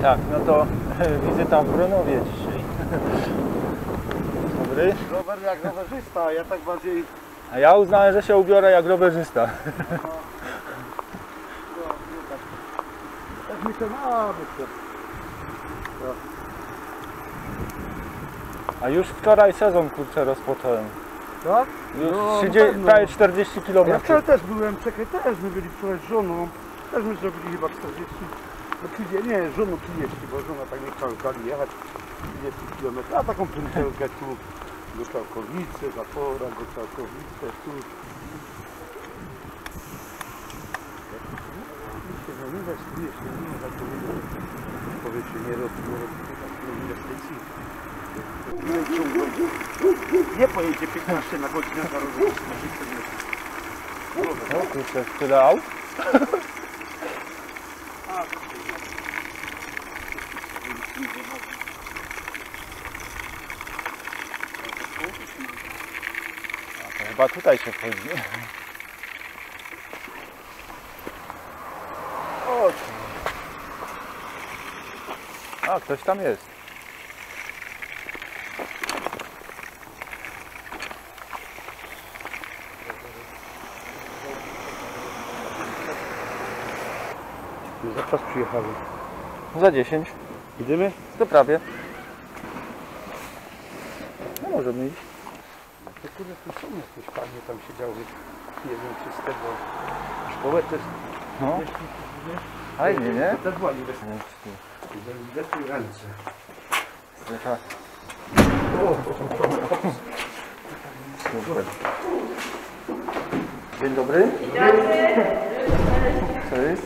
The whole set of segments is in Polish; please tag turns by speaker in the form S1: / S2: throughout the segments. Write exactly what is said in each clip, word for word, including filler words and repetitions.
S1: Tak, no to wizyta w Bronowie dzisiaj. Dobry.
S2: Rower jak rowerzysta, a ja tak bardziej...
S1: A ja uznałem, że się ubiorę jak rowerzysta.
S2: No, no, no tak. Tak myślę, a myślę. No.
S1: A już wczoraj sezon kurczę rozpocząłem.
S2: Tak?
S1: Już
S2: No,
S1: trzydzieści,
S2: no,
S1: prawie czterdzieści
S2: ja
S1: kilometrów.
S2: wczoraj też byłem, czekaj, też my byli wczoraj z żoną. Też my zrobili chyba czterdzieści, no trzydzieści, nie, z żoną trzydzieści, bo żona tak nie chciała z nami jechać. trzydzieści kilometrów, a taką pętelkę tu, do Całkowicy, Zapora, do Całkowicy, tu. No inwestuje się, nie tak powiedzieć, powiecie, nie robi, nie robi takiej inwestycji. Nie pojedzie piętnaście na godzinę za rower.
S1: No kurczę, tyle aut? A to chyba tutaj się wchodzi.
S2: Chodź.
S1: A, ktoś tam jest.
S2: Za czas przyjechali.
S1: Za dziesięć.
S2: Idziemy?
S1: To prawie. No możemy iść.
S2: To kurde, tu są jakieś panie, tam siedziały, nie wiem czy z tego szkołę też.
S1: No. Fajnie, nie?
S2: To też była inwestycja. Inwestuj ręce.
S1: Taka... Super. Dzień dobry. Dzień dobry. Co jest?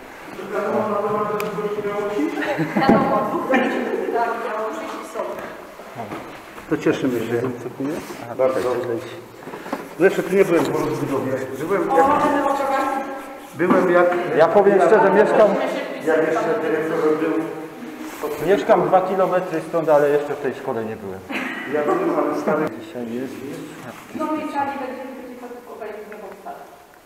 S2: To cieszymy się. Bardzo dobrze. No jeszcze tu nie byłem po rozbudowie. Byłem jak... Byłem jak...
S1: Ja powiem szczerze, mieszkam...
S2: Jak jeszcze dyrektorem był...
S1: Mieszkam dwa kilometry stąd, ale jeszcze w tej szkole nie byłem.
S2: Ja byłem, ale stary...
S1: Dzisiaj jest...
S3: No i czali będziemy będzie obejrzeć nową salę.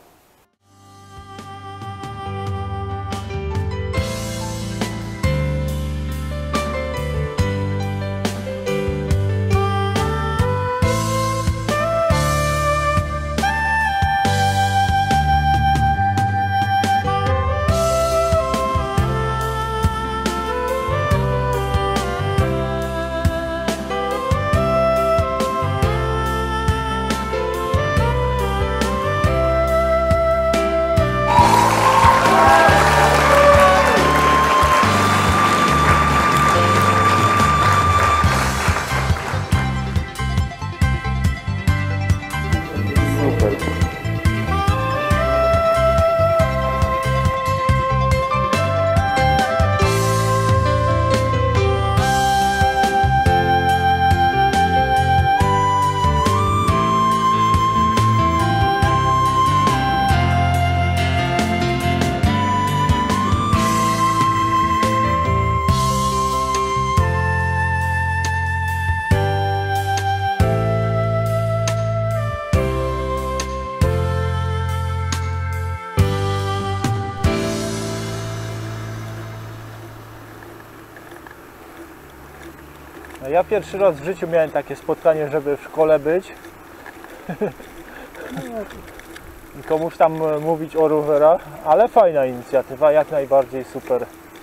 S1: No ja pierwszy raz w życiu miałem takie spotkanie, żeby w szkole być i komuś tam mówić o rowerach, ale fajna inicjatywa, jak najbardziej super.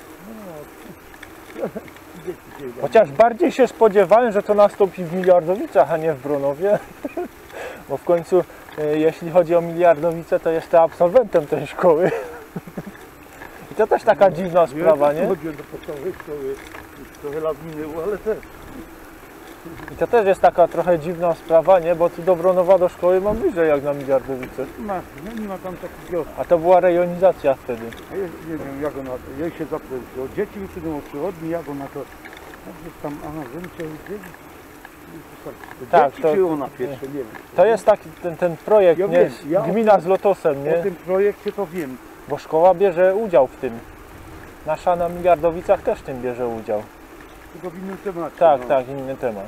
S1: Chociaż bardziej się spodziewałem, że to nastąpi w Miliardowicach, a nie w Bronowie, bo w końcu jeśli chodzi o Miliardowice, to jestem absolwentem tej szkoły. I to też taka dziwna sprawa, nie?
S2: Chodziłem do podstawowej szkoły, już trochę lat minęło, ale też.
S1: I to też jest taka trochę dziwna sprawa, nie? Bo tu do Bronowa do szkoły mam bliżej jak na Miliardowice.
S2: Ma, no nie ma tam takiego...
S1: A to była rejonizacja wtedy.
S2: A ja nie wiem jak ona... Ja się zapytałem, od dzieci wyszedłem od przychodni, jak ona to... Jak tam, aha, że mi się to
S1: tak,
S2: dzieci,
S1: to,
S2: czy ona pierwsze, nie wiem.
S1: To jest taki ten, ten projekt,
S2: Ja
S1: nie?
S2: wiem, ja
S1: Gmina z Lotosem, nie?
S2: O tym projekcie to wiem.
S1: Bo szkoła bierze udział w tym. Nasza na Miliardowicach też w tym bierze udział.
S2: Tylko w innym temacie.
S1: Tak,
S2: no.
S1: tak, inny temat.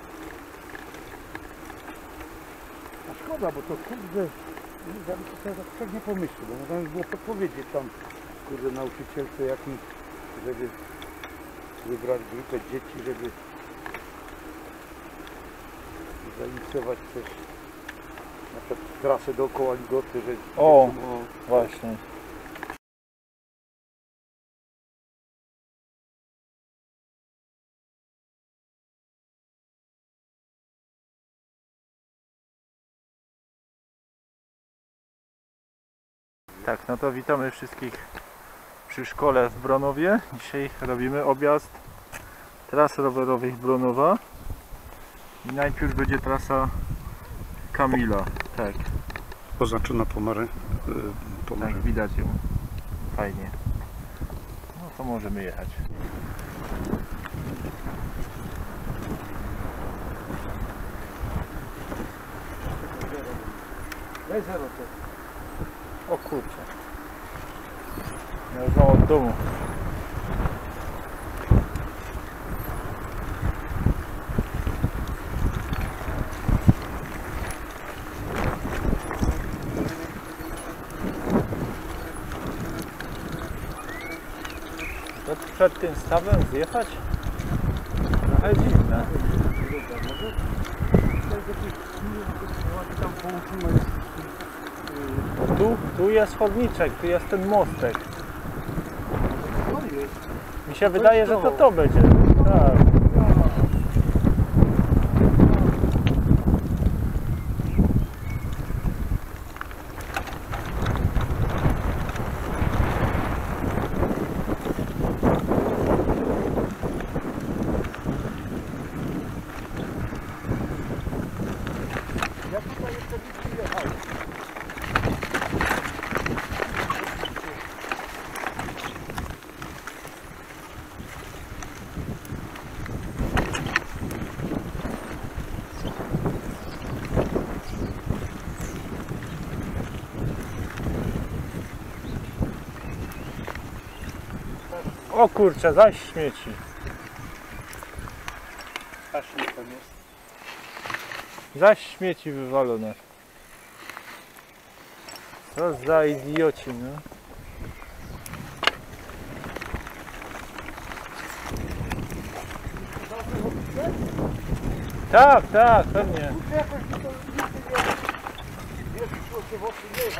S2: A szkoda, bo to kurde... Ja bym sobie tak nie pomyślał, bo można by było podpowiedzieć tam, kurde, nauczycielce jakimś, żeby wybrać grupę dzieci, żeby zainicjować też na przykład trasę dookoła Ligoty, że
S1: O,
S2: dzieciom,
S1: właśnie. Tak, no to witamy wszystkich przy szkole w Bronowie. Dzisiaj robimy objazd tras rowerowych Bronowa. I najpierw będzie trasa Kamila. Tak,
S2: oznaczona pomary, pomary.
S1: tak, widać ją. Fajnie. No to możemy jechać.
S2: Daj zero to.
S1: O kurczę. Ja już mam od domu. To przed tym stawem zjechać? Trochę dziwne.
S2: Tam połączone jest.
S1: Tu, tu jest chodniczek, tu jest ten mostek.
S2: To jest.
S1: Mi się wydaje, że to to będzie. Tak.
S2: Ja tutaj jeszcze nie jechałem.
S1: O kurczę, zaś śmieci.
S2: Strasznie tam jest.
S1: Zaś śmieci wywalone. Co za idioci, no. Tak, tak, pewnie.
S2: Jakoś to nigdy nie jest się wokół nie jechał.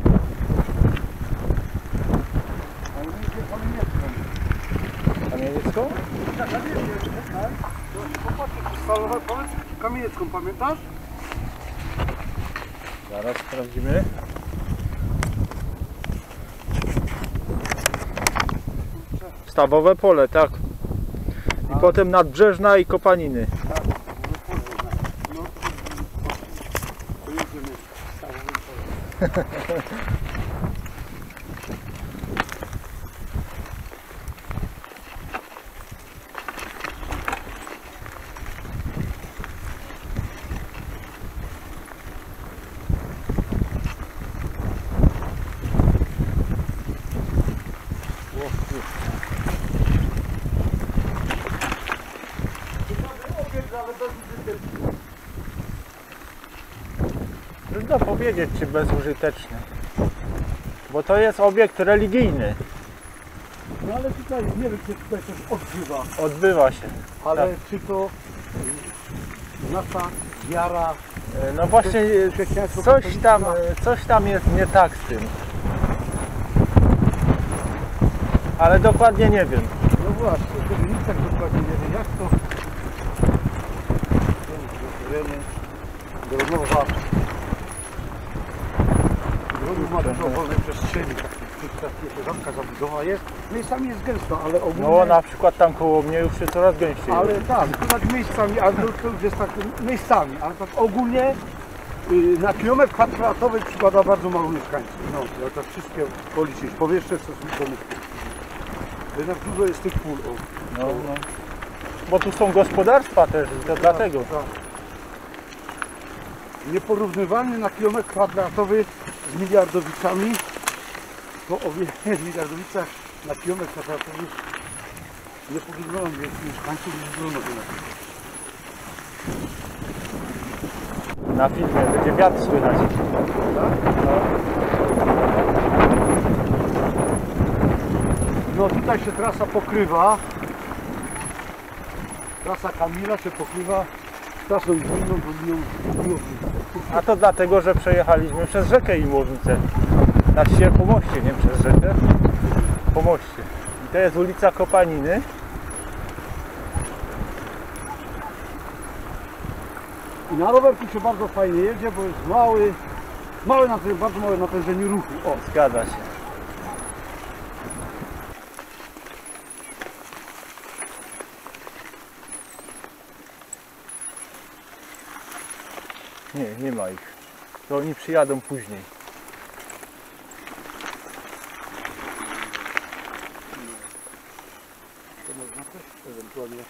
S2: Ale nie jest pamiętką.
S1: Kamieniecką?
S2: Tak, kamieniecką, tak? Popatrzcie, powiedz kamieniecką, pamiętasz?
S1: Zaraz sprawdzimy. Stawowe pole, tak. I potem Nadbrzeżna i Kopaniny.
S2: Tak, no to jedziemy z stałym polem.
S1: Trudno powiedzieć, czy bezużyteczny. Bo to jest obiekt religijny.
S2: No ale tutaj, nie wiem czy tutaj coś odbywa,
S1: Odbywa się.
S2: ale
S1: Tak.
S2: czy to y, nasza wiara,
S1: No właśnie
S2: chrześcijaństwo
S1: coś tam,
S2: katolicka?
S1: coś tam jest nie tak z tym. Ale dokładnie nie wiem.
S2: No właśnie, to nikt tak dokładnie nie wie jak to. Dronowa. Dronów ma dużo wolnej przestrzeni, takie rzadka zabudowa jest. Miejscami jest gęsto, ale ogólnie...
S1: No na przykład tam koło mnie już się coraz gęściej.
S2: Ale tak, to tak miejscami, ale to, to już jest tak miejscami, ale tak ogólnie y, na kilometr kwadratowy przypada bardzo mało mieszkańców. No, ja to wszystkie policzyć, powierzchnie stosunkowo. Jednak dużo jest tych pól. O.
S1: No, no. Bo tu są gospodarstwa też, to dlatego.
S2: Tak. Nieporównywalny na kilometr kwadratowy z Miliardowicami, to o wiele w Miliardowicach na kilometr kwadratowy nie porównywalny jest mieszkańców niż Bronowie.
S1: Na filmie będzie wiatr słychać.
S2: No tutaj się trasa pokrywa Trasa Kamila się pokrywa trasą gminną do linią Iłownicy.
S1: A to dlatego, że przejechaliśmy przez rzekę Iłownicę. Znaczy się po moście, nie przez rzekę, po moście. I to jest ulica Kopaniny.
S2: I na rowerku się bardzo fajnie jedzie, bo jest mały, mały natężenie, bardzo małe natężenie ruchu. O,
S1: Zgadza się. Nie, nie ma ich. To oni przyjadą później.
S2: to można też ewentualnie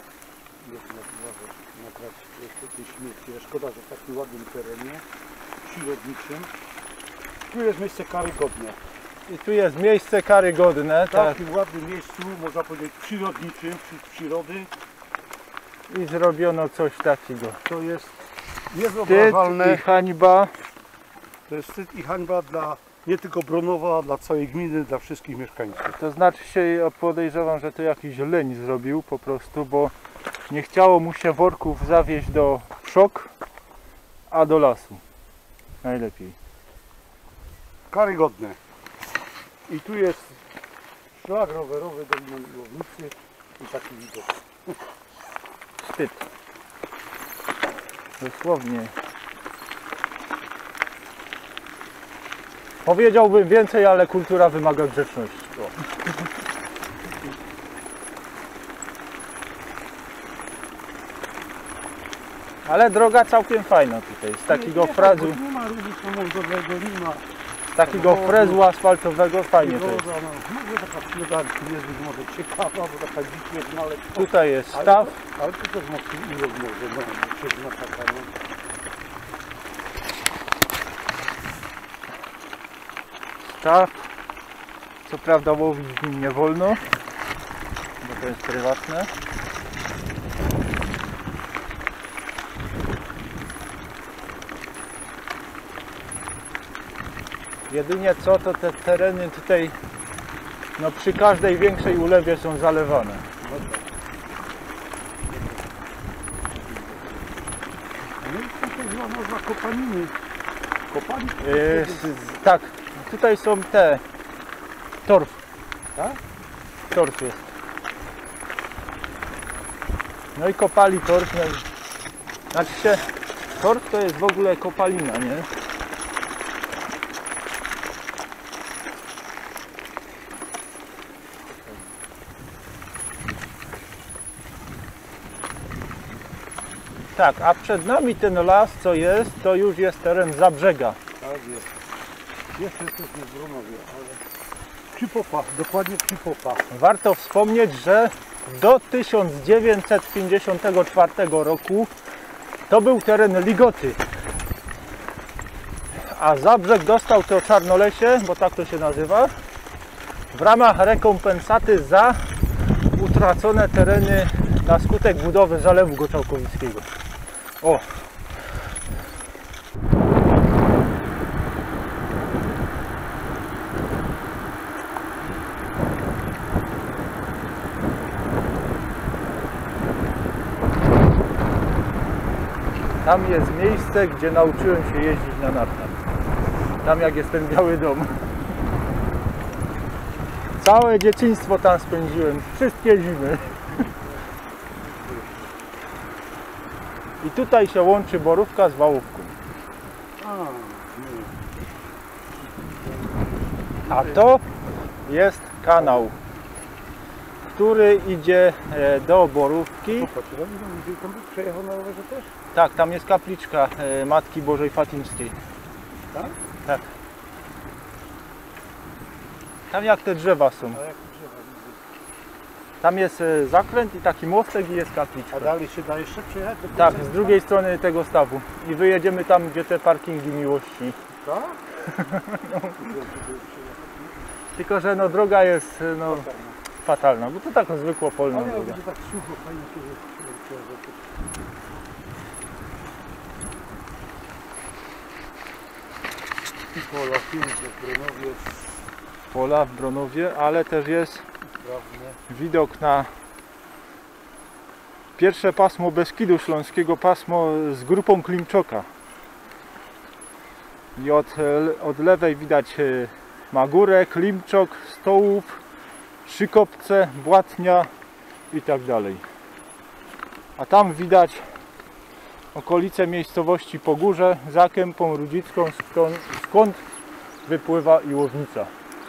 S2: nagrać jeszcze tej śmierci. Szkoda, że w takim ładnym terenie przyrodniczym. Tu jest miejsce karygodne.
S1: I tu jest miejsce karygodne,
S2: W
S1: tak.
S2: takim ładnym miejscu, można powiedzieć przyrodniczym, wśród przyrody.
S1: I zrobiono coś takiego.
S2: To jest
S1: Wstyd
S2: niewyobrażalne.
S1: i hańba.
S2: To jest wstyd i hańba dla nie tylko Bronowa, dla całej gminy, dla wszystkich mieszkańców.
S1: To znaczy się, podejrzewam, że to jakiś leń zrobił po prostu, bo nie chciało mu się worków zawieźć do Wszok, a do lasu. Najlepiej.
S2: Karygodne. I tu jest szlak rowerowy do Iłownicy i taki widok.
S1: Wstyd. Dosłownie. Powiedziałbym więcej, ale kultura wymaga grzeczności. O. Ale droga całkiem fajna tutaj. Z takiego frazu,
S2: Nie ma ruchu samochodowego, nie ma.
S1: z takiego frezu asfaltowego fajnie to jest.
S2: Woda, no, może taka przyrodanka jest być może ciekawa, bo taka dzikie no, ale
S1: Tutaj jest staw.
S2: Ale, ale tu też ma ilot może, no, ciemna taka, no.
S1: Staw. Co prawda łowić w nim nie wolno, bo to jest prywatne. Jedynie co, to te tereny tutaj no przy każdej większej ulewie są zalewane.
S2: No i to była nazwa Kopaniny. Kopaniny?
S1: Yy, s- tak, tutaj są te torf.
S2: Tak?
S1: Torf jest. No i kopali torf. No i... Znaczy się, torf to jest w ogóle kopalina, nie? Tak, a przed nami ten las, co jest, to już jest teren Zabrzega.
S2: Tak jest. Jeszcze jesteśmy w Bronowie, ale... Przypopa, dokładnie Przypopa.
S1: Warto wspomnieć, że do tysiąc dziewięćset pięćdziesiątego czwartego roku to był teren Ligoty. A Zabrzeg dostał to Czarnolesie, bo tak to się nazywa, w ramach rekompensaty za utracone tereny na skutek budowy Zalewu Goczałkowickiego. O! Tam jest miejsce, gdzie nauczyłem się jeździć na nartach. Tam jak jest ten biały dom. Całe dzieciństwo tam spędziłem, wszystkie zimy. I tutaj się łączy Borówka z Wałówką.
S2: A, nie.
S1: A to jest kanał, który idzie e, do Borówki.
S2: Popatrz, tam tam przejechał na rowerze też?
S1: Tak, tam jest kapliczka e, Matki Bożej Fatimskiej.
S2: Tak?
S1: Tak. Tam jak te drzewa są.
S2: A jak drzewa widzę.
S1: Tam jest e, zakręt i taki mostek i jest kapliczka.
S2: A dalej się da jeszcze przejechać? do końca?
S1: Tak, z drugiej strony tego stawu. I wyjedziemy tam, gdzie te parkingi miłości.
S2: Tak?
S1: Tylko, że no droga jest e, no, fatalna, bo to taka zwykła polna
S2: Ale ja
S1: droga.
S2: widzę tak sucho, fajnie się że I pola, piękne w Bronowie,
S1: Pola w Bronowie, ale też jest
S2: sprawne.
S1: widok na Pierwsze pasmo Beskidu Śląskiego, pasmo z grupą Klimczoka. I od, od lewej widać Magórę, Klimczok, Stołów, Trzykopce, Błatnia i tak dalej. A tam widać okolice miejscowości Pogórze za Kępą Rudzicką, skąd, skąd wypływa Iłownica.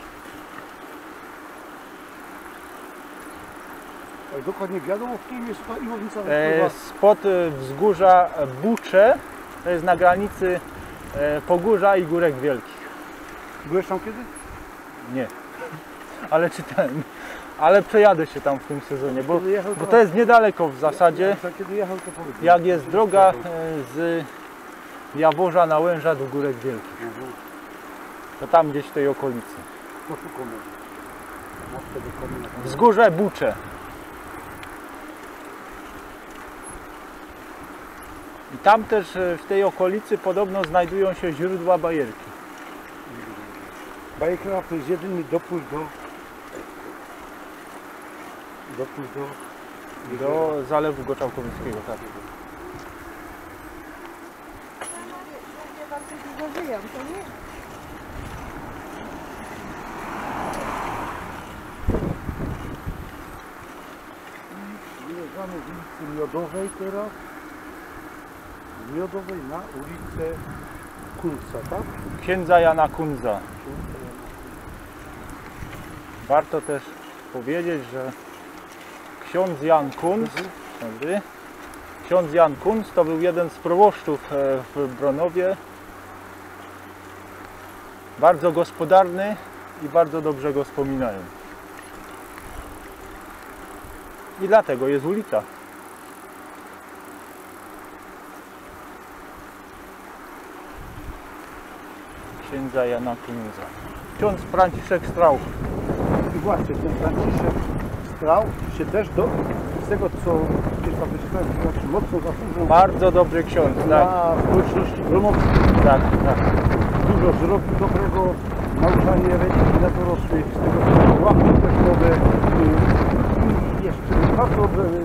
S2: Ale dokładnie wiadomo, w kim jest ta Iłownica
S1: E,
S2: wypływa?
S1: spod wzgórza Bucze, to jest na granicy e, Pogórza i Górek Wielkich.
S2: Byłeś tam kiedy?
S1: Nie, ale czytałem. Ale przejadę się tam w tym sezonie, bo,
S2: Kiedy jechał,
S1: bo to jest niedaleko w zasadzie.
S2: Ja, kiedy jechał, to powiedz.
S1: Jak jest droga e, z Jaworza na Łęża do Górek Wielkich.
S2: Mhm.
S1: To tam gdzieś w tej okolicy.
S2: Poszukamy. Masz tego komina.
S1: Wzgórze Bucze. I tam też e, w tej okolicy podobno znajdują się źródła bajerki.
S2: Bajka to jest jedyny dopływ do... Dopływ do...
S1: Do Zalewu Goczałkowickiego, tak.
S4: Bardzo długo żyją, to nie?
S2: Wyjeżdżamy z ulicy Miodowej teraz. Z Miodowej na ulicę Kunca, tak?
S1: Księdza Jana Kunza. Warto też powiedzieć, że ksiądz Jan Kunz, dobry, ksiądz Jan Kunz to był jeden z proboszczów w Bronowie. Bardzo gospodarny i bardzo dobrze go wspominają. I dlatego jest ulica. Księdza Jana Kunza. Ksiądz Franciszek Strauch.
S2: I właśnie ten Franciszek Strauch się też do, z tego co gdzieś tam wyczytałem, znaczy mocno zasłużył
S1: Bardzo dobry ksiądz, tak,
S2: na społeczności gromowskiej.
S1: tak, tak.
S2: Dużo zrobił dobrego, nauczanie religii dla dorosłych, z tego co łapy testowe i jeszcze bardzo jakby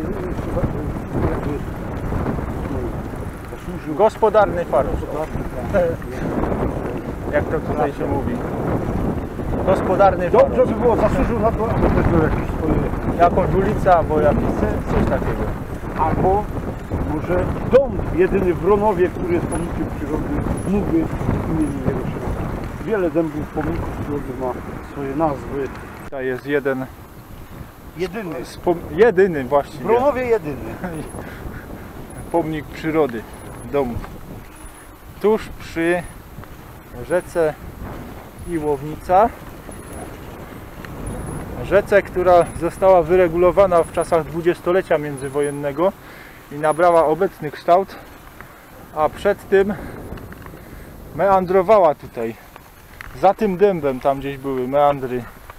S2: zasłużył.
S1: Gospodarny farusz,
S2: Gospodarny,
S1: jak to tutaj się mówi. Gospodarny farusz.
S2: dobrze by było, zasłużył na to, aby też miał jakieś swoje
S1: Jakąś ulicę albo jakieś coś takiego.
S2: albo może dom jedyny w Bronowie, który jest pomnikiem przyrody, mógłby imieniu jego się nazywać. Wiele dębów pomników przyrody ma swoje nazwy.
S1: To jest jeden,
S2: Jedyny.
S1: z pom- jedyny
S2: W
S1: właściwie
S2: Bronowie jedyny.
S1: pomnik przyrody, dom. Tuż przy rzece Iłownica. Rzece, która została wyregulowana w czasach dwudziestolecia międzywojennego i nabrała obecny kształt, a przed tym meandrowała tutaj. Za tym dębem tam gdzieś były meandry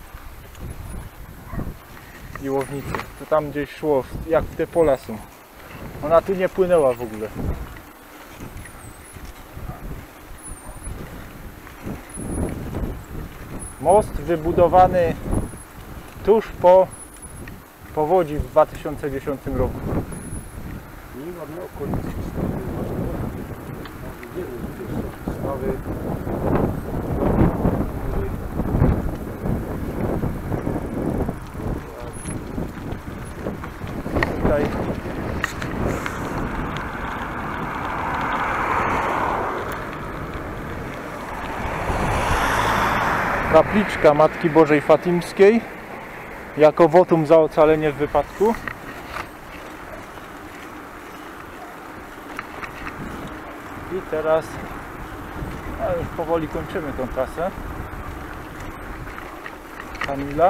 S1: Iłownicy. To tam gdzieś szło, jak w te pola są. Ona tu nie płynęła w ogóle. Most wybudowany tuż po powodzi w dwa tysiące dziesiątym roku.
S2: Nie mamy okolicy stawy. Nie wiem, gdzie są stawy.
S1: Tutaj kapliczka Matki Bożej Fatimskiej jako wotum za ocalenie w wypadku. I teraz no już powoli kończymy tą trasę. Kamila.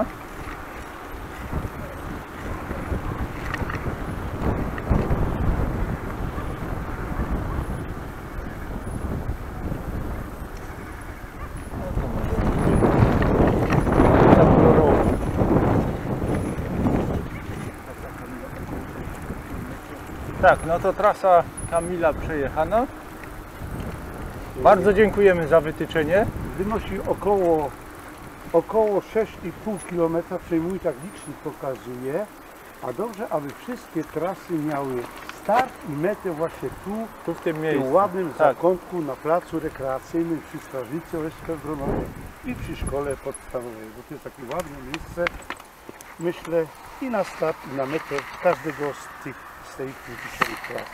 S1: Tak, no to trasa Kamila przejechana. Bardzo dziękujemy za wytyczenie.
S2: Wynosi około, około sześć i pół kilometra, przejmuj tak licznik pokazuje. A dobrze, aby wszystkie trasy miały start i metę właśnie tu,
S1: Tu w tym
S2: w
S1: miejscu.
S2: tym ładnym
S1: Tak.
S2: zakątku na placu rekreacyjnym przy Strażnicy Leśnej w Bronowie i przy szkole podstawowej, bo to jest takie ładne miejsce, myślę, i na start, i na metę każdego z tych, z tej wytyczonych tras.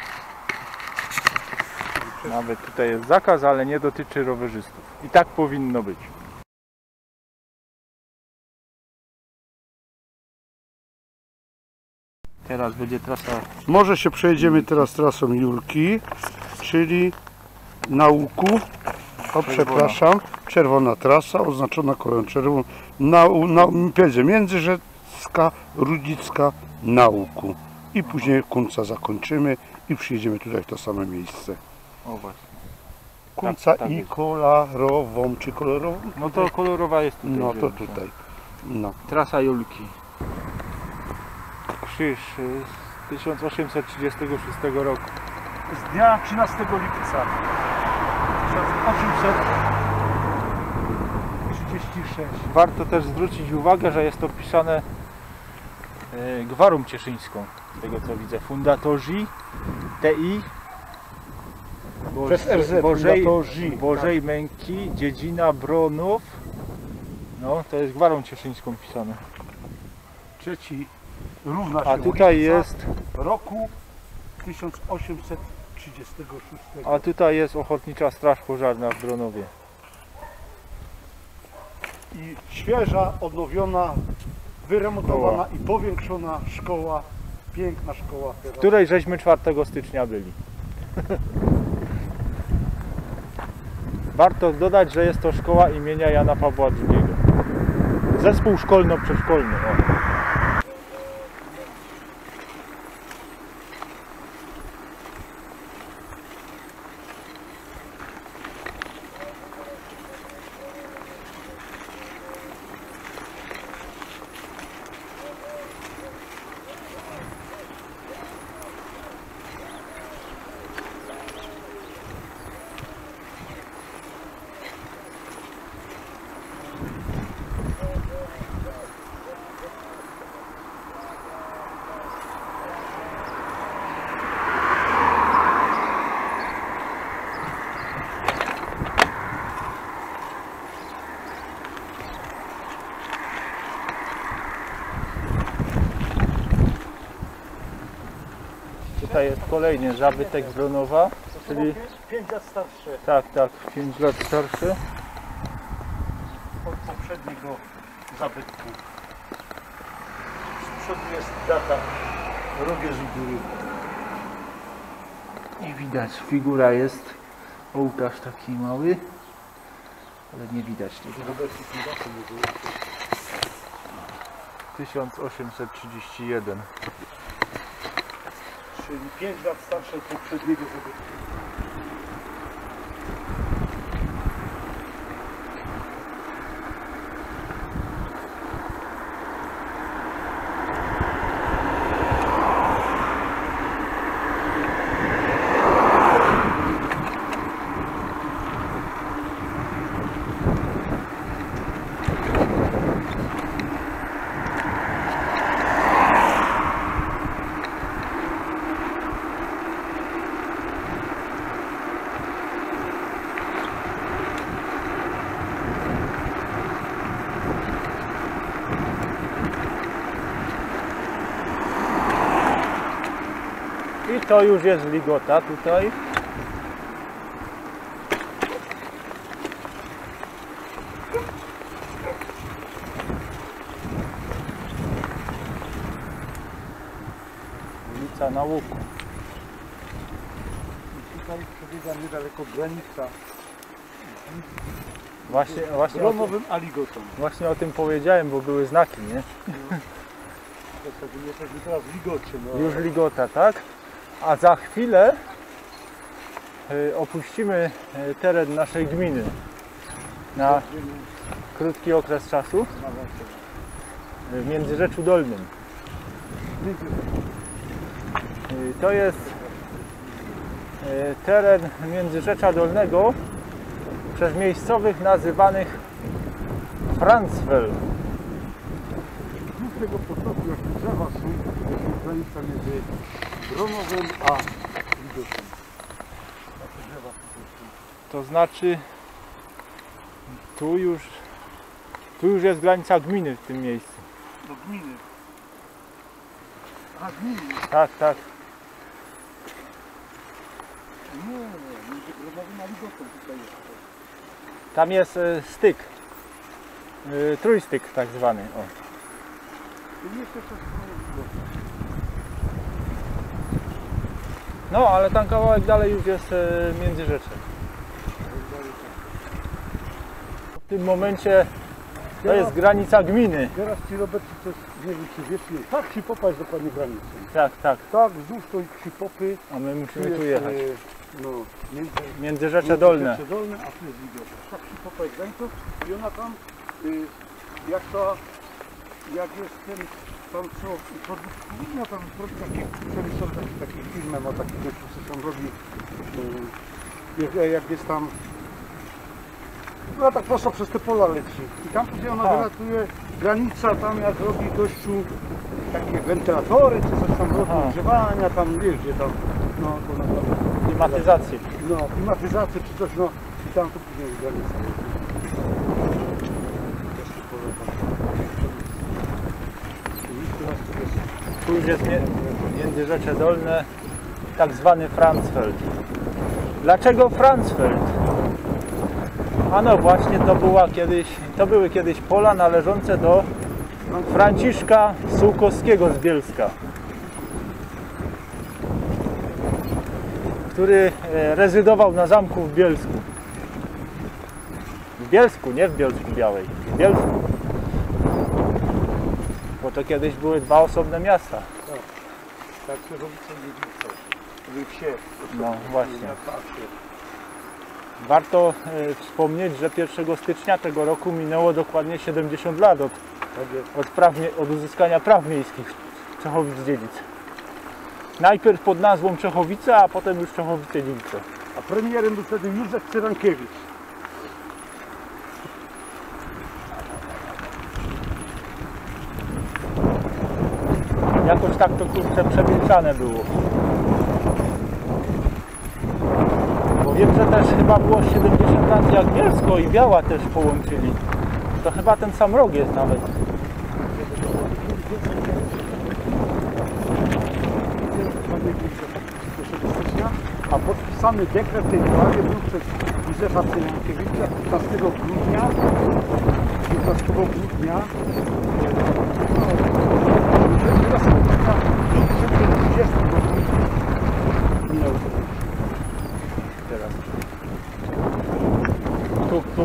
S1: Nawet tutaj jest zakaz, ale nie dotyczy rowerzystów. I tak powinno być. Teraz będzie trasa.
S2: Może się przejedziemy teraz trasą Julki, czyli na łuku, o przepraszam, czerwona trasa oznaczona kolorem czerwoną, na, na, będzie Międzyrzecka, Rudzicka, na łuku i później Kunca zakończymy i przyjedziemy tutaj w to same miejsce.
S1: O właśnie.
S2: Kunca
S1: Tak, tak
S2: i
S1: jest.
S2: kolorową, czy kolorową?
S1: No to kolorowa jest tutaj.
S2: No to
S1: wiem,
S2: tutaj. No.
S1: Trasa Julki. Krzyż y, z tysiąc osiemset trzydziestego szóstego roku.
S2: Z dnia trzynastego lipca tysiąc osiemset trzydzieści sześć.
S1: Warto też zwrócić uwagę, że jest to pisane y, gwarą cieszyńską. Z tego co widzę. Fundatorzy T I Boż,
S2: Przez R Z,
S1: Bożej,
S2: Fundatorzy,
S1: Bożej Męki, dziedzina Bronów. No, to jest gwarą cieszyńską pisane.
S2: Trzeci równa się
S1: A tutaj
S2: ulica
S1: jest,
S2: roku tysiąc osiemset trzydziestego szóstego.
S1: a tutaj jest Ochotnicza Straż Pożarna w Bronowie.
S2: I świeża, odnowiona, wyremontowana i powiększona szkoła, piękna szkoła.
S1: W której żeśmy czwartego stycznia byli. Warto dodać, że jest to szkoła imienia Jana Pawła drugiego. Zespół szkolno-przedszkolny. O. Tutaj jest kolejny zabytek z Bronowa, czyli
S2: pięć lat starsze
S1: tak, tak, pięć lat starszy.
S2: od poprzedniego zabytku. Z przodu jest data Robierzu Góry.
S1: I widać, figura jest, ołtarz taki mały, ale nie widać tego.
S2: Robercie Fundacji nie było.
S1: tysiąc osiemset trzydzieści jeden.
S2: Czyli pięć lat starsze od poprzedniego zabytku.
S1: I to już jest Ligota tutaj. Ulica na łuku.
S2: I tutaj przebiega niedaleko granica
S1: Właśnie, właśnie,
S2: z
S1: o tym,
S2: Bronowym a Ligotą.
S1: właśnie o tym powiedziałem, bo były znaki, nie?
S2: W zasadzie my jesteśmy teraz w Ligocie. No.
S1: Już Ligota, tak? A za chwilę y, opuścimy y, teren naszej gminy na krótki okres czasu y, w Międzyrzeczu Dolnym. Y, to jest y, teren Międzyrzecza Dolnego przez miejscowych nazywanych Franzfeld.
S2: tego potoku, jak te drzewa są, to jest granica między Bronowem a Widokiem. A te drzewa po prostu.
S1: To znaczy tu już tu już jest granica gminy w tym miejscu.
S2: Do gminy. A gminy?
S1: Tak, tak.
S2: Nie, nie, między Bronowem a Widokiem tutaj jest.
S1: Tam jest e, styk. E, trójstyk tak zwany. O.
S2: I jeszcze coś Widokiem.
S1: No, ale tam kawałek dalej już jest e, Międzyrzecze. W tym momencie to jest granica gminy.
S2: Teraz ci Robert, coś, nie wiem czy wiesz, nie. Tak, Krzypopa jest dokładnie granicą.
S1: Tak, tak.
S2: Tak, wzdłuż tej Krzypopy.
S1: A my
S2: Tu
S1: musimy
S2: jest,
S1: tu jechać.
S2: e, no, między,
S1: Międzyrzecze Dolne.
S2: Międzyrzecze Dolne, a tu jest Widoka. Tak, Krzypopa jest granicą i ona tam, y, jak ta, jak jest ten, tam co, no tam robi takie, przemysł taki, taki firmę, ma taki gościu, co tam robi, y, jak, jak jest tam, no tak prosto przez te pola leci. I tam gdzie ona
S1: Aha.
S2: wylatuje, granica tam jak robi gościu takie wentylatory, czy coś tam robi,
S1: Aha.
S2: ogrzewania, tam wiesz gdzie tam, no to na tam,
S1: Klimatyzację.
S2: no klimatyzację czy coś, no i tam to później jest granica. Jeszcze polecam. I teraz tu jest,
S1: Tu już jest Mię- Międzyrzecze Dolne, tak zwany Franzfeld. Dlaczego Franzfeld? A no właśnie, to była kiedyś, to były kiedyś pola należące do Franciszka Sułkowskiego z Bielska, który e, rezydował na zamku w Bielsku. W Bielsku, nie w Bielsku Białej, w Bielsku. Bo to kiedyś były dwa osobne miasta.
S2: tak się robi co Gliwice, czyli wsie.
S1: No właśnie.
S2: Na pasie.
S1: Warto e, wspomnieć, że pierwszego stycznia tego roku minęło dokładnie siedemdziesiąt lat od,
S2: Tak jest.
S1: od, praw, mie- od uzyskania praw miejskich Czechowic-Dziedzic. Najpierw pod nazwą Czechowice, a potem już Czechowice-Dziedzice.
S2: A premierem był wtedy Józef Cyrankiewicz.
S1: Jakoś tak to kurczę przemilczane było. Bo wiem, że też chyba było siedemdziesiąt lat jak Bielsko i Biała też połączyli. To chyba ten sam rok jest nawet.
S2: stycznia, a podpisany dekret tej sprawie był przez Józefa Cyrankiewicza piętnastego grudnia piętnastego grudnia dwa tysiące dwudziestego roku. Minęło to.
S1: Teraz. Tu, tu.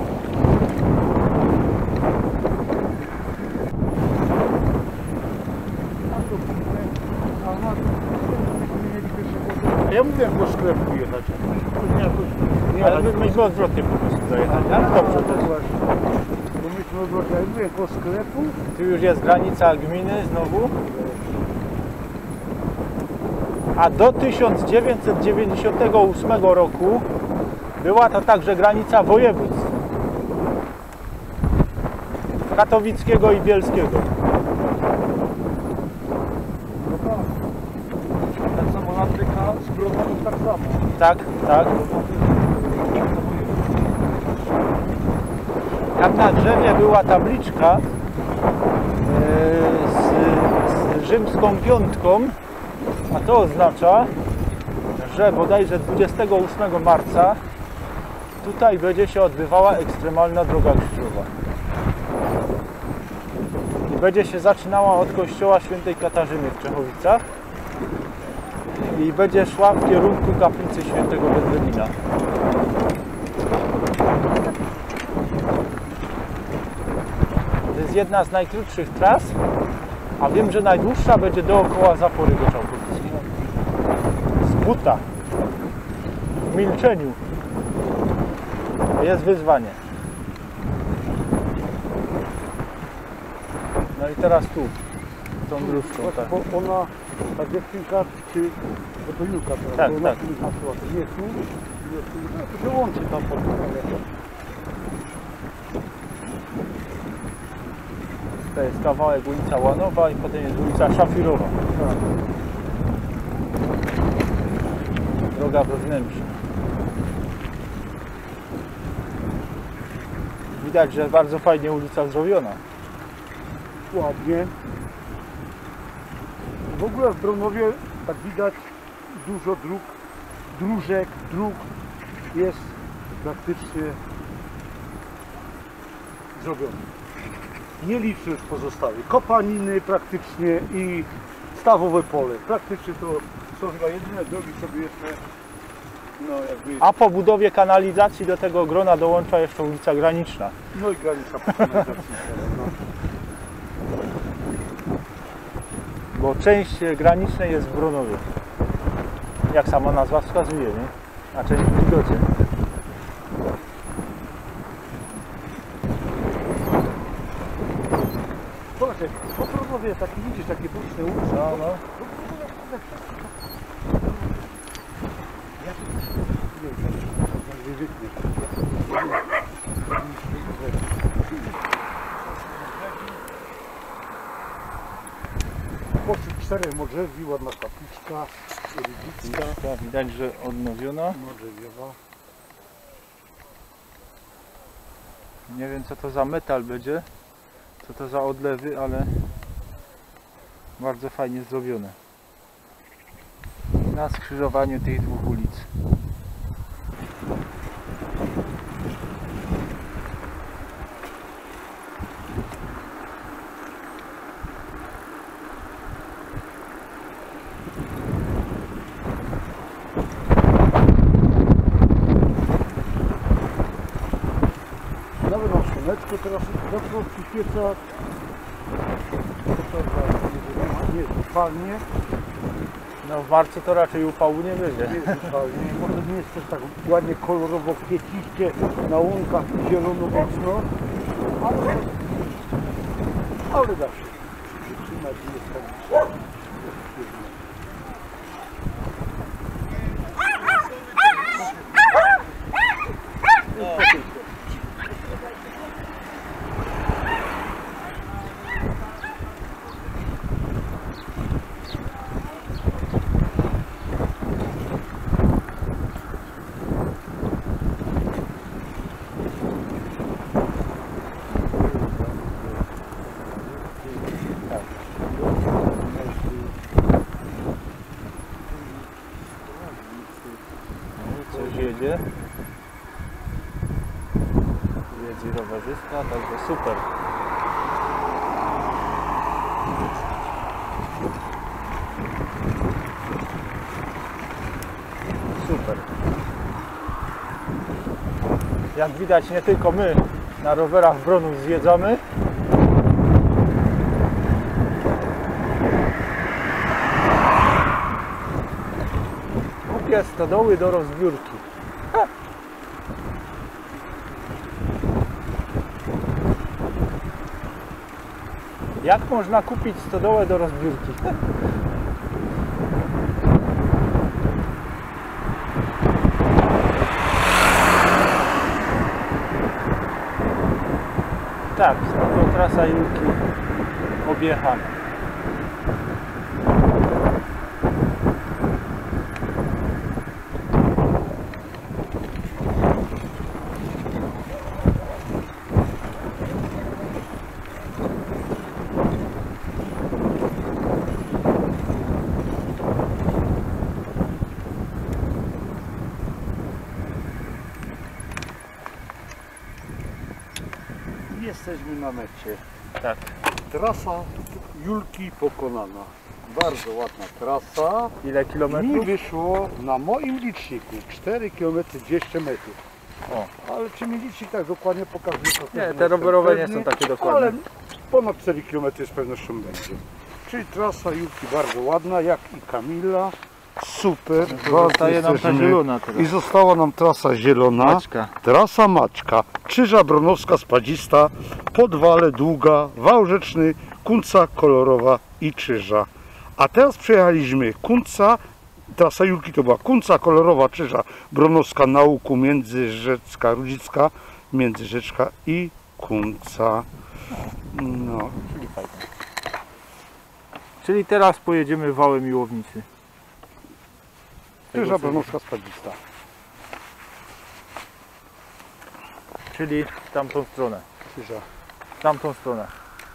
S2: Ja mówiłem do sklepu jechać. Nie jakoś, nie
S1: Ale
S2: jechać.
S1: my, myśmy odwrotnie po prostu dojechali. Ale dobrze też.
S2: Bo myśmy odwrotnie, ja mówiłem do sklepu.
S1: Tu już jest granica gminy znowu. A do tysiąc dziewięćset dziewięćdziesiątego ósmego roku była to także granica województw katowickiego i bielskiego.
S2: No tak. Tak samo Afryka z Bronowem tak samo.
S1: Tak, tak. Tam na drzewie była tabliczka e, z, z rzymską piątką, a to oznacza, że bodajże dwudziestego ósmego marca tutaj będzie się odbywała ekstremalna droga krzyżowa. I będzie się zaczynała od kościoła świętej Katarzyny w Czechowicach i będzie szła w kierunku kaplicy świętego Wendolina. To jest jedna z najkrótszych tras, a wiem, że najdłuższa będzie dookoła zapory Goczałkowickiej. Z buta. W milczeniu. Jest wyzwanie. No i teraz tu, tą dróżką.
S2: Właśnie,
S1: Tak.
S2: bo ona, ta dziewczynka, czy, bo to Julka teraz,
S1: Tak,
S2: bo ona
S1: tak.
S2: tu patrzyła, to nie tu, nie tu, no to się łączy tam potem, ale...
S1: To jest kawałek ulica Łanowa i potem jest ulica Szafirowa. Droga wewnętrzna. Widać, że bardzo fajnie ulica zrobiona.
S2: Ładnie. W ogóle w Bronowie, tak widać, dużo dróg, dróżek, dróg jest praktycznie zrobionych. Nie liczę już pozostałych. Kopaniny praktycznie i stawowe pole. Praktycznie to są chyba jedyne drogi, sobie jeszcze no jakby...
S1: A po budowie kanalizacji do tego grona dołącza jeszcze ulica Graniczna.
S2: No i granica po kanalizacji. No.
S1: Bo część granicznej jest w Bronowie. Jak sama nazwa wskazuje, nie? A część w Wilgocie.
S2: Zobaczcie, po Bronowie taki widzisz, takie boczne ulice.
S1: No, no.
S2: Pośród czterech modrzewi, ładna kapliczka, Rybicka,
S1: Ta, widać, że odnowiona.
S2: modrzewiowa.
S1: Nie wiem, co to za metal będzie, co to za odlewy, ale bardzo fajnie zrobione. Na skrzyżowaniu tych dwóch ulic.
S2: Nawet na słoneczko teraz zaczęło przyświecać. Nie jest upalnie.
S1: No w marcu to raczej upału nie będzie.
S2: Nie jest upalnie. Może nie jest też tak ładnie kolorowo kwieciście na łąkach zielono mocno. Ale, ale da się przytrzymać i jest tak.
S1: Coś jedzie. Jest i rowerzysta, także super. Super. Jak widać, nie tylko my na rowerach Bronów zwiedzamy. Kupię stodoły do rozbiórki. Ha! Jak można kupić stodołę do rozbiórki? Tak, to trasa Julki objechana.
S2: Jesteśmy na mecie.
S1: Tak.
S2: Trasa Julki pokonana. Bardzo ładna trasa.
S1: Ile
S2: Mi
S1: kilometrów?
S2: wyszło na moim liczniku cztery kilometry dwieście metrów.
S1: O.
S2: Ale czy mi licznik tak dokładnie pokazuje? to też
S1: Nie, te
S2: jestem
S1: rowerowe nie
S2: pewny,
S1: są takie dokładne.
S2: Ale ponad cztery kilometry z pewnością będzie. Czyli trasa Julki bardzo ładna, jak i Kamila. Super.
S1: Zostaje nam ta zielona teraz.
S2: I została nam trasa zielona.
S1: Maczka.
S2: Trasa Maczka. Krzyża Bronowska Spadzista, Podwale Długa, Wał Rzeczny, Kunca Kolorowa i Krzyża. A teraz przejechaliśmy Kunca, trasa Julki to była Kunca Kolorowa, Krzyża Bronowska, Nauku, Międzyrzecka, Rudzicka, Międzyrzeczka i Kunca. No,
S1: i fajnie. Czyli teraz pojedziemy wałem Miłownicy.
S2: Krzyża Brunowska spadzista.
S1: Czyli w tamtą stronę.
S2: Krzyża.
S1: W tamtą stronę.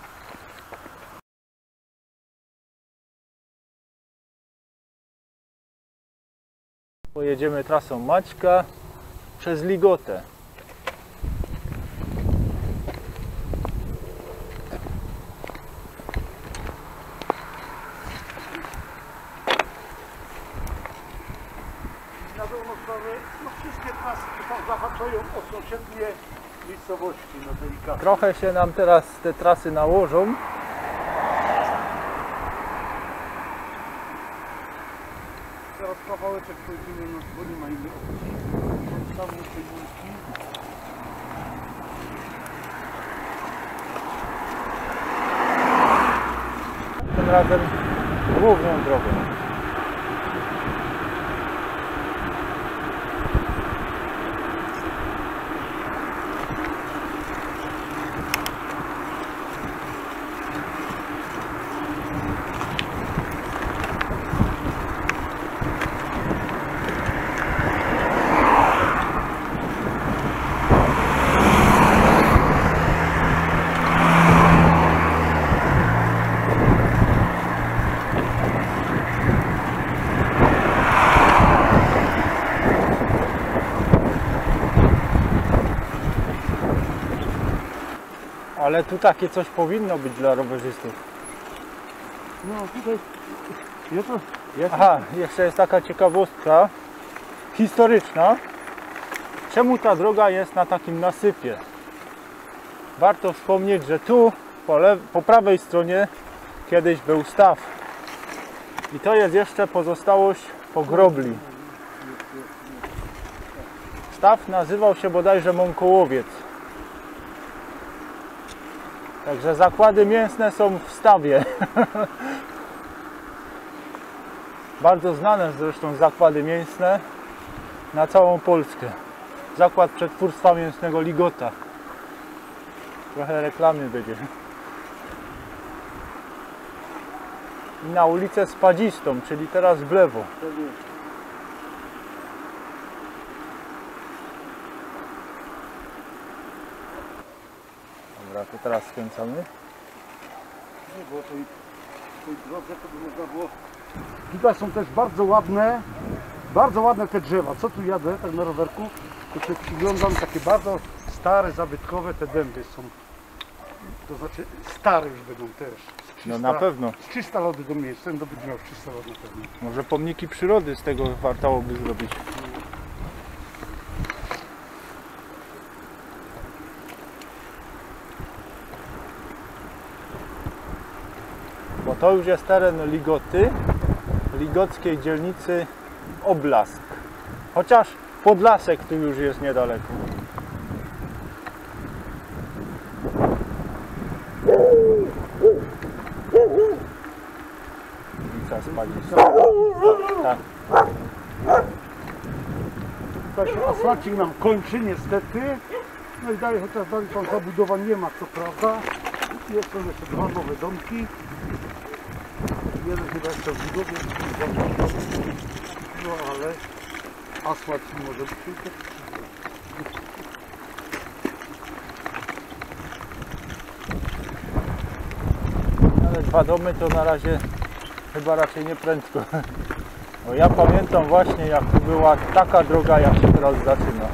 S1: Pojedziemy trasą Maćka przez Ligotę.
S2: Na dobrą sprawę, no wszystkie trasy tam zahaczają o sąsiednie miejscowości, no delikatnie.
S1: Trochę się nam teraz te trasy nałożą.
S2: Teraz kawałeczek pojedziemy, no bo nie ma innej opcji. Podstawmy tej górki.
S1: Tym razem główną drogą. Ale tu takie coś powinno być dla rowerzystów.
S2: No tutaj, ja to, ja to
S1: Aha, jeszcze jest taka ciekawostka historyczna. Czemu ta droga jest na takim nasypie? Warto wspomnieć, że tu po, lew- po prawej stronie kiedyś był staw. I to jest jeszcze pozostałość po grobli. Staw nazywał się bodajże Mąkołowiec. Także zakłady mięsne są w stawie. Bardzo znane zresztą zakłady mięsne na całą Polskę. Zakład Przetwórstwa Mięsnego Ligota. Trochę reklamy będzie. I na ulicę Spadzistą, czyli teraz w lewo. Dobra, to teraz skręcamy.
S2: nie było tej, tej drodze, to by można było... Tutaj są też bardzo ładne, bardzo ładne te drzewa. Co tu jadę, tak na rowerku, to się przyglądam, takie bardzo stare, zabytkowe te dęby są. To znaczy stare już będą też. Z
S1: No na pewno.
S2: Z trzysta lat do mnie, ten dobyt miał trzysta lat na pewno.
S1: Może pomniki przyrody z tego wartałoby zrobić. Bo to już jest teren Ligoty, ligockiej dzielnicy Oblask. Chociaż Podlasek tu już jest niedaleko. Ulica Spadzista. Tak.
S2: Tutaj się asfalcik nam kończy niestety. No i dalej, chociaż dalej tam zabudowa nie ma, co prawda. Jest są jeszcze dwa nowe domki. Jeden chyba jeszcze w budowie. No ale asfalt nie może być.
S1: Ale dwa domy to na razie chyba raczej nie prędko. Bo ja pamiętam właśnie, jak tu była taka droga, jak się teraz zaczyna.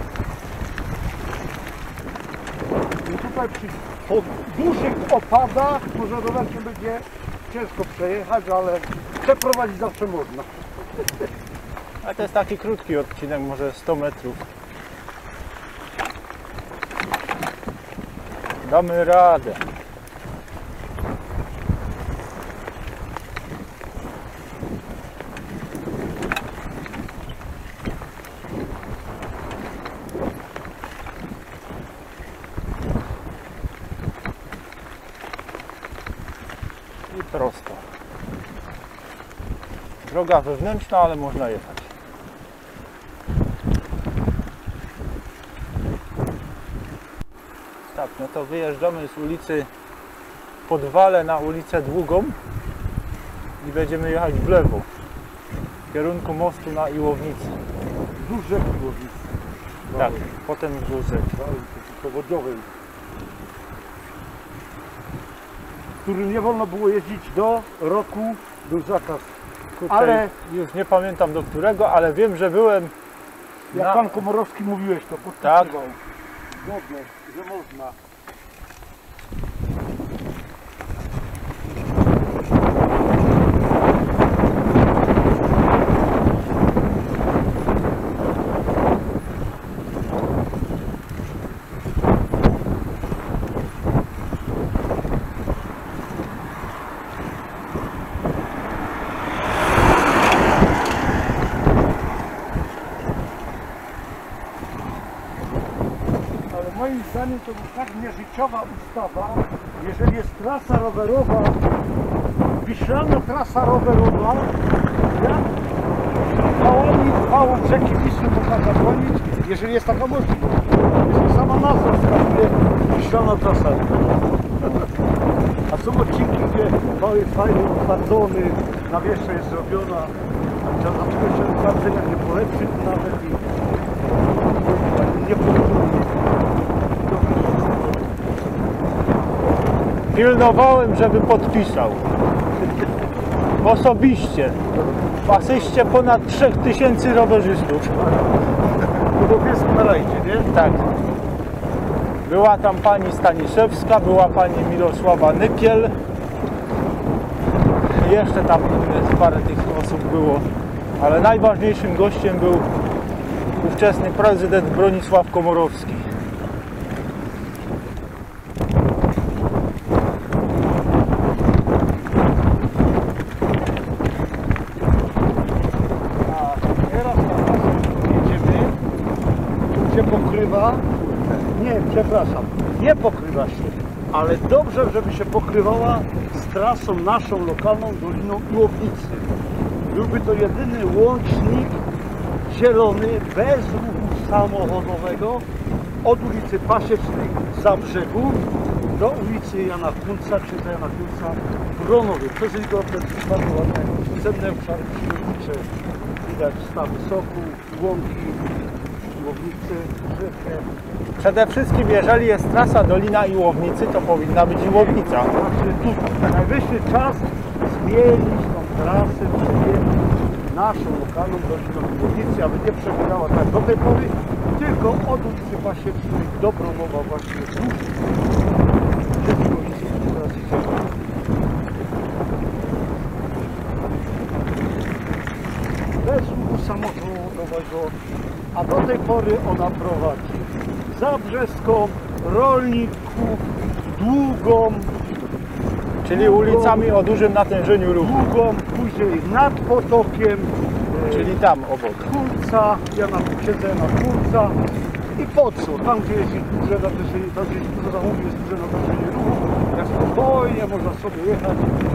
S2: I tutaj przy po dużych opadach może rowerkiem będzie ciężko przejechać, ale przeprowadzić zawsze można.
S1: Ale to jest taki krótki odcinek, może sto metrów. Damy radę. I prosto. Droga wewnętrzna, ale można jechać. Tak, no to wyjeżdżamy z ulicy podwale na ulicę Długą i będziemy jechać w lewo w kierunku mostu na Iłownicy.
S2: Duże Iłownicy.
S1: Tak, potem wzdłuż rzeki.
S2: Powodziowym, w którym nie wolno było jeździć do roku, był zakaz.
S1: Tutaj
S2: Ale
S1: już nie pamiętam do którego, ale wiem, że byłem
S2: jak
S1: na...
S2: pan Komorowski mówiłeś, to
S1: Tak.
S2: podpisywał. Zgodnie, że można. Moim zdaniem to jest tak nieżyciowa ustawa, jeżeli jest trasa rowerowa, wiślana trasa rowerowa, jak pałami pałą rzeki Wisły można zadzwonić, jeżeli jest taka możliwość. Jeżeli sama nazwa wskazuje wiślana trasa rowerowa. A są odcinki, gdzie wały fajnie utwardzony, nawierzchnia jest zrobiona, a dlaczego się utwardzenia nie polepszyć nawet i nie powtórzy.
S1: Pilnowałem, żeby podpisał. Osobiście. W asyście ponad trzech tysięcy rowerzystów.
S2: To jest na rajdzie, nie?
S1: Tak. Była tam pani Staniszewska, była pani Mirosława Nykiel. Jeszcze tam parę tych osób było. Ale najważniejszym gościem był ówczesny prezydent Bronisław Komorowski.
S2: Pokrywa, nie, przepraszam, nie pokrywa się, ale dobrze, żeby się pokrywała z trasą naszą lokalną Doliną Iłownicy. Byłby to jedyny łącznik zielony bez ruchu samochodowego od ulicy Pasiecznej za brzegu do ulicy Jana Kunca, czy do Jana Kunca w Bronowie. Przez jego bardzo ładne cenne obszary przyrodnicze, widać stawy soku, łąki, Iłownicy, rzekę.
S1: Przede wszystkim, jeżeli jest trasa Dolina Iłownicy, to powinna być Iłownica.
S2: Znaczy tutaj najwyższy czas zmienić tą trasę, przebiegać naszą lokalną Doliną Iłownicy, aby nie przebiegała tak do tej pory, tylko od ulicy Pasiecznej do Bronowa właśnie wzdłuż przez Iłownicę, teraz idziemy. Bez ruchu samochodowego, a do tej pory ona prowadzi Zabrzeską, Rolników, Długą,
S1: Czyli ulicami o dużym natężeniu ruchu.
S2: Długą, później nad Potokiem,
S1: Czyli tam obok.
S2: Kurca, ja na siedzę na Kurca i po co? Tam gdzie jest duże natężenie, tam gdzie jest duże zamówienie, jest duże natężenie ruchu, jak spokojnie można sobie jechać.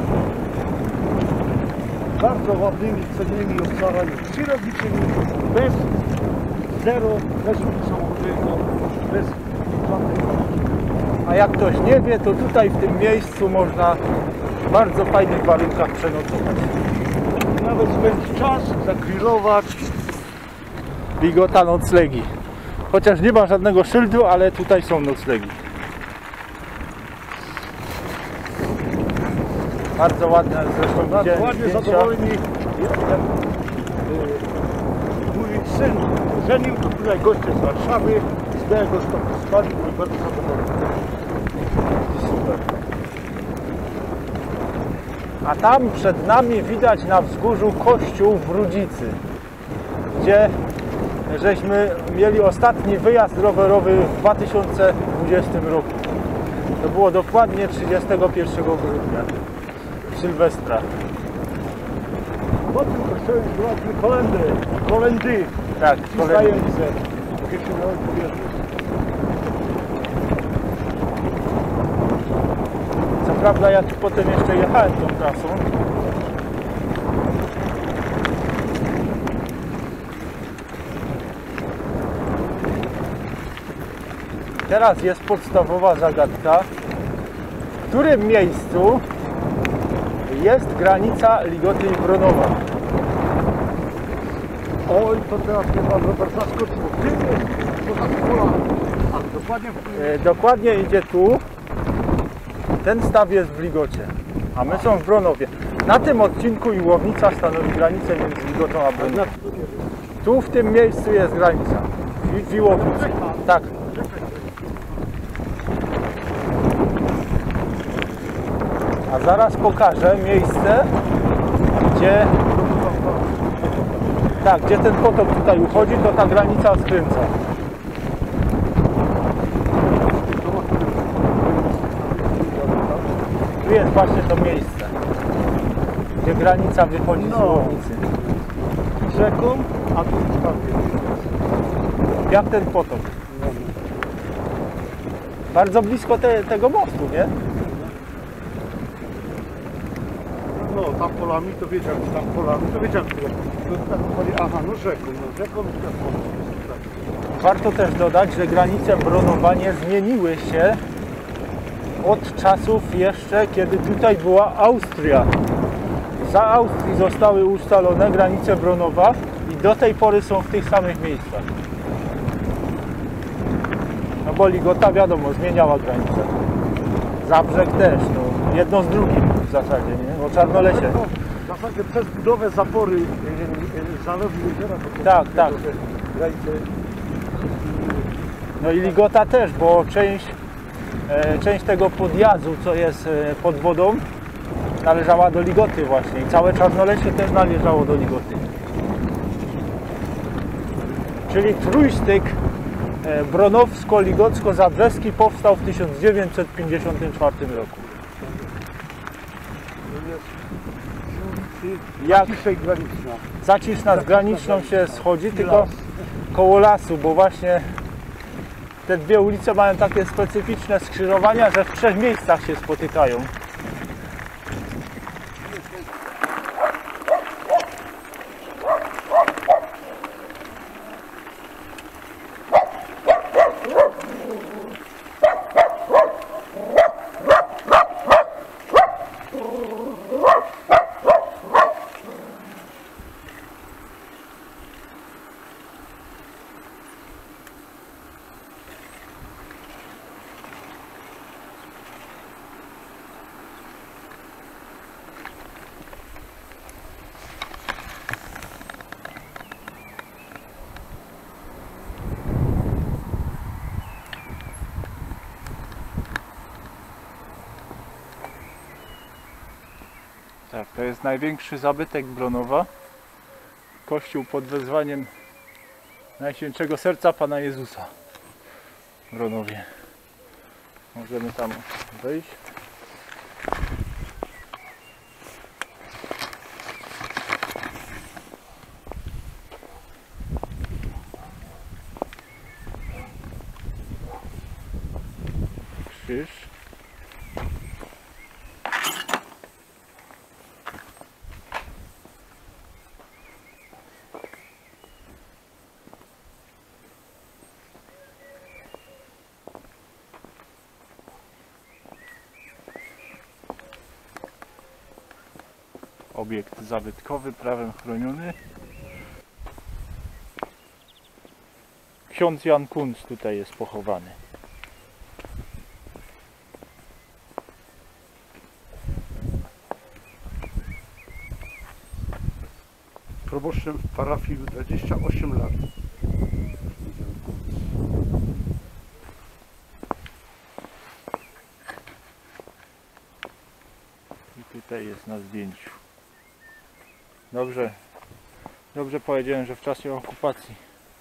S2: Bardzo ładnymi, cennymi obszarami przyrodniczymi, bez zero, bez ruchu samochodowego, bez żadnej.
S1: A jak ktoś nie wie, to tutaj w tym miejscu można w bardzo fajnych warunkach przenocować.
S2: Nawet spędzić czas, zagrillować.
S1: Bigota noclegi. Chociaż nie ma żadnego szyldu, ale tutaj są noclegi. Bardzo ładne, zresztą
S2: Bardzo
S1: widziałem
S2: ładnie
S1: zdjęcia.
S2: zadowoleni. Jak, y, mój syn żenił, tutaj goście z Warszawy, z Białego Stoku spali, byli bardzo zadowoleni.
S1: Super. A tam przed nami widać na wzgórzu kościół w Rudzicy, gdzie żeśmy mieli ostatni wyjazd rowerowy w dwa tysiące dwudziestym roku. To było dokładnie trzydziestego pierwszego grudnia, Sylwestra.
S2: Pod tym kościołem były kolendy, kolendy,
S1: Tak, kolejny.
S2: wstające, jakie się miały powierzyć.
S1: Co prawda ja tu potem jeszcze jechałem tą trasą. Teraz jest podstawowa zagadka, którym miejscu jest granica Ligoty i Bronowa.
S2: Oj, to teraz mnie pan Robert zaskoczył. Ty jest, to za pola. A, dokładnie w...
S1: E, dokładnie idzie tu. Ten staw jest w Ligocie, a my są w Bronowie. Na tym odcinku Iłownica stanowi granicę między Ligotą a Bronową. Tu w tym miejscu jest granica. W, w Iłownicy. Tak. A zaraz pokażę miejsce, gdzie tak, gdzie ten potok tutaj uchodzi, to ta granica skręca. Tu jest właśnie to miejsce, gdzie granica wychodzi z Iłownicy.
S2: Rzeką, a tu spadnie.
S1: Jak ten potok. Bardzo blisko te, tego mostu, nie?
S2: No, tam polami to wiedziałem, tam polami to wiedziałem. To tak poli, aha, no rzeką, no rzeką.
S1: Warto też dodać, że granice Bronowa nie zmieniły się od czasów jeszcze, kiedy tutaj była Austria. Za Austrii zostały ustalone granice Bronowa i do tej pory są w tych samych miejscach. No bo Ligota, wiadomo, zmieniała granicę. Zabrzeg też, no, jedno z drugim w zasadzie, nie? O Czarnolesie.
S2: W zasadzie przez budowę zapory zalewu jeziora to
S1: Tak, tak.
S2: granice.
S1: No i Ligota też, bo część, e, część tego podjazdu, co jest e, pod wodą, należała do Ligoty właśnie i całe Czarnolesie też należało do Ligoty. Czyli trójstyk e, bronowsko-ligocko-zabrzeski powstał w tysiąc dziewięćset pięćdziesiątym czwartym roku. Jak
S2: Ciszej graniczna.
S1: Zaciszna z graniczną się schodzi, tylko koło lasu, bo właśnie te dwie ulice mają takie specyficzne skrzyżowania, że w trzech miejscach się spotykają. Tak, to jest największy zabytek Bronowa. Kościół pod wezwaniem Najświętszego Serca Pana Jezusa w Bronowie. Możemy tam wejść. Krzyż. Obiekt zabytkowy, prawem chroniony. Ksiądz Jan Kunc tutaj jest pochowany.
S2: Proboszczem w parafii dwadzieścia osiem lat.
S1: I tutaj jest na zdjęciu. Dobrze, dobrze powiedziałem, że w czasie okupacji.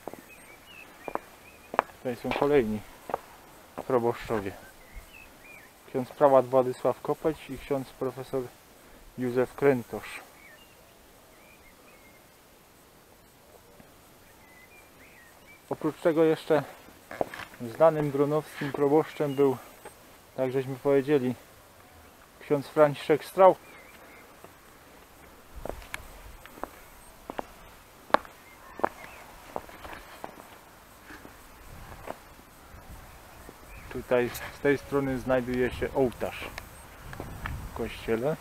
S1: Tutaj są kolejni proboszczowie. Ksiądz prałat Władysław Kopeć i ksiądz profesor Józef Krętosz. Oprócz tego jeszcze znanym bronowskim proboszczem był, tak żeśmy powiedzieli, ksiądz Franciszek Strauch. Tutaj z tej strony znajduje się ołtarz. w kościele.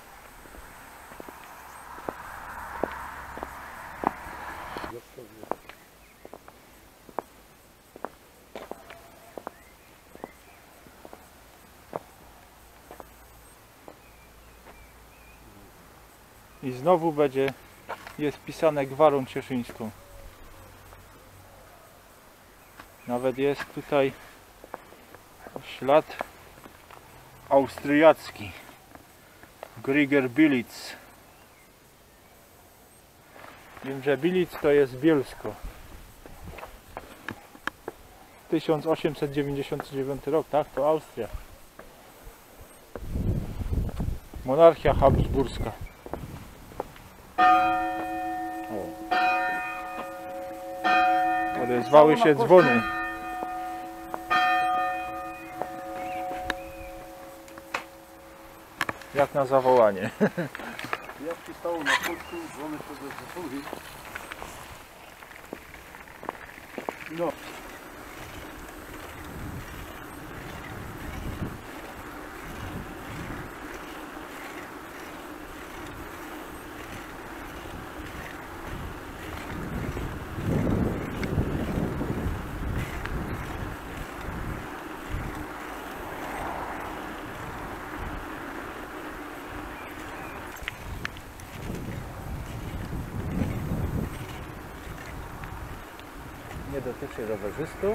S1: I znowu będzie, jest pisane Gwarą Cieszyńską. Nawet jest tutaj ślad austriacki. Grieger Bilic. Wiem, że Bilic to jest Bielsko. tysiąc osiemset dziewięćdziesiąty dziewiąty rok, tak? To Austria. Monarchia habsburska. Odezwały się dzwony. Jak na zawołanie.
S2: Jak ci stało na końcu, dzwony sobie dzwoni. No.
S1: Nie dotyczy rowerzystów.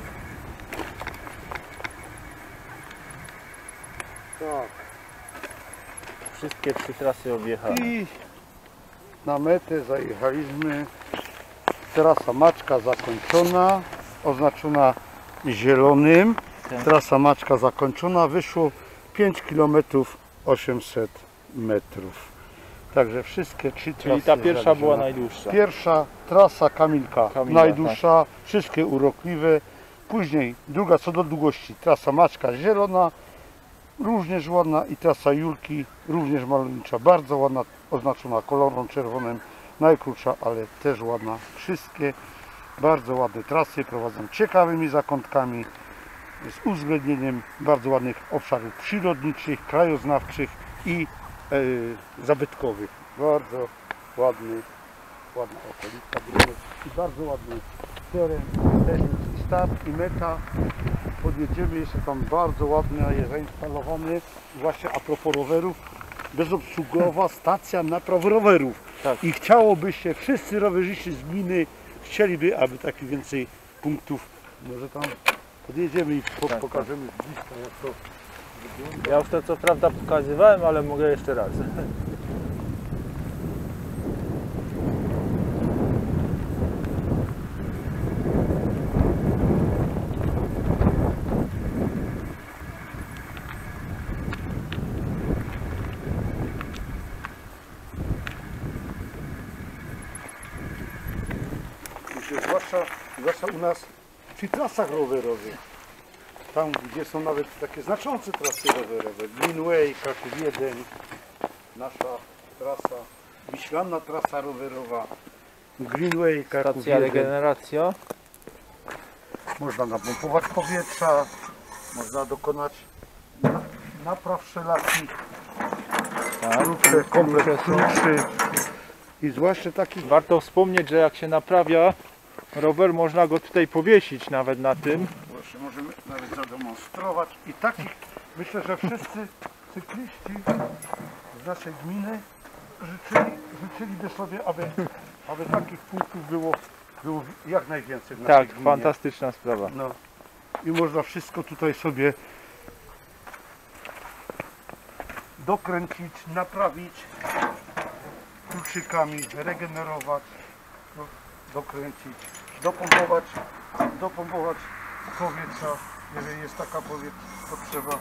S2: Tak.
S1: Wszystkie trzy trasy objechane.
S2: I na metę zajechaliśmy. Trasa Maczka zakończona, oznaczona zielonym.
S1: Tak.
S2: Trasa Maczka zakończona, wyszło pięć kilometrów osiemset metrów. Także wszystkie trzy trasy.
S1: Czyli ta pierwsza
S2: zaliczone.
S1: była najdłuższa.
S2: Pierwsza trasa Kamilka,
S1: Kamila,
S2: najdłuższa, wszystkie urokliwe. Później druga co do długości, trasa Maczka zielona, również ładna, i trasa Julki również malownicza, bardzo ładna, oznaczona kolorem czerwonym, najkrótsza, ale też ładna. Wszystkie bardzo ładne trasy prowadzą ciekawymi zakątkami z uwzględnieniem bardzo ładnych obszarów przyrodniczych, krajoznawczych i e, zabytkowych. Bardzo ładny, ładna okolica i bardzo ładny teren, też i start i meta. Podjedziemy, jeszcze tam bardzo ładny, jest zainstalowany, właśnie a propos rowerów, bezobsługowa stacja napraw rowerów.
S1: Tak.
S2: I chciałoby się, wszyscy rowerzyści z gminy chcieliby, aby takich więcej punktów, może tam podjedziemy i po,
S1: Tak,
S2: pokażemy z bliska, jak to wygląda.
S1: Ja już to co prawda pokazywałem, ale mogę jeszcze raz.
S2: Myślę, zwłaszcza, zwłaszcza u nas przy trasach rowerowych, tam gdzie są nawet takie znaczące trasy rowerowe, Greenway, Kraków jeden, nasza trasa, Wiślana trasa rowerowa, Greenway, Kraków
S1: Stacja
S2: jeden.
S1: regeneracja.
S2: Można napompować powietrza, można dokonać na- napraw wszelakich,
S1: Tak.
S2: klucze, komplet
S1: Klucze są.
S2: kluczy i zwłaszcza takich.
S1: Warto wspomnieć, że jak się naprawia rower, można go tutaj powiesić nawet na tym.
S2: Właśnie możemy nawet zademonstrować i takich, myślę, że wszyscy cykliści z naszej gminy życzyli, życzyliby sobie, aby, aby takich punktów było, było jak najwięcej w naszej
S1: Tak,
S2: gminie.
S1: fantastyczna sprawa.
S2: No. I można wszystko tutaj sobie dokręcić, naprawić kluczykami, regenerować, no, dokręcić, dopompować, dopompować powietrza, jeżeli jest taka powie- potrzeba.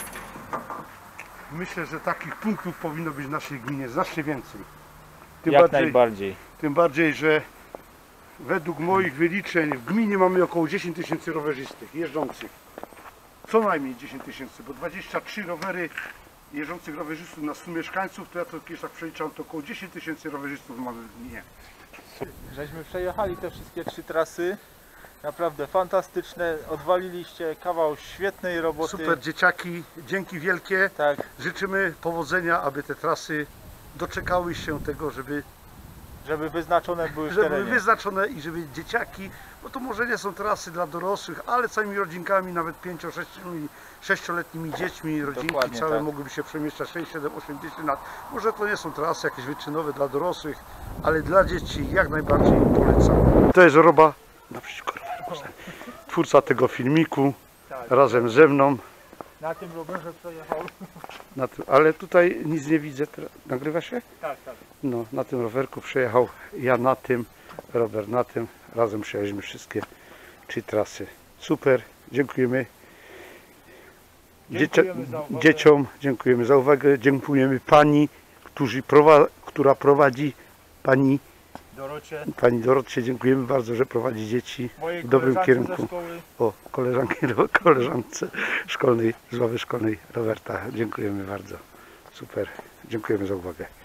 S2: Myślę, że takich punktów powinno być w naszej gminie znacznie więcej. Tym
S1: Jak
S2: bardziej,
S1: najbardziej.
S2: tym bardziej, że według moich wyliczeń w gminie mamy około dziesięć tysięcy rowerzystów jeżdżących. Co najmniej dziesięć tysięcy, bo dwadzieścia trzy rowery jeżdżących rowerzystów na stu mieszkańców, to ja to kiedyś tak przeliczam, to około dziesięć tysięcy rowerzystów mamy w gminie.
S1: Żeśmy przejechali te wszystkie trzy trasy. Naprawdę fantastyczne, odwaliliście kawał świetnej roboty.
S2: Super dzieciaki, dzięki wielkie.
S1: Tak,
S2: Życzymy powodzenia, aby te trasy doczekały się tego, żeby,
S1: żeby wyznaczone były w
S2: żeby były
S1: terenie.
S2: wyznaczone i żeby dzieciaki, bo to może nie są trasy dla dorosłych, ale całymi rodzinkami, nawet pięcio, sześcioletnimi, sześcioletnimi dziećmi, rodzinki
S1: Dokładnie,
S2: całe
S1: tak.
S2: mogłyby się przemieszczać sześć, siedem, osiem, dziesięć lat. Może to nie są trasy jakieś wyczynowe dla dorosłych, ale dla dzieci jak najbardziej polecam. To jest Roba, naprzeciwko roweru, twórca tego filmiku,
S1: Tak.
S2: razem ze mną.
S1: Na tym rowerze przejechał.
S2: Na tym, ale tutaj nic nie widzę. teraz. Nagrywa się?
S1: Tak, tak.
S2: No, na tym rowerku przejechał, ja na tym, Robert na tym. Razem przejechaliśmy wszystkie trzy trasy. Super, dziękujemy.
S1: Dziękujemy za uwagę.
S2: Dzieciom dziękujemy za uwagę. Dziękujemy pani, którzy prowa która prowadzi, pani,
S1: Dorocie,
S2: pani Dorocie. Dziękujemy bardzo, że prowadzi dzieci
S1: mojej
S2: w dobrym
S1: koleżance ze
S2: kierunku.
S1: szkoły.
S2: O, koleżanki, koleżance szkolnej, z ławy szkolnej Roberta. Dziękujemy bardzo. Super. Dziękujemy za uwagę.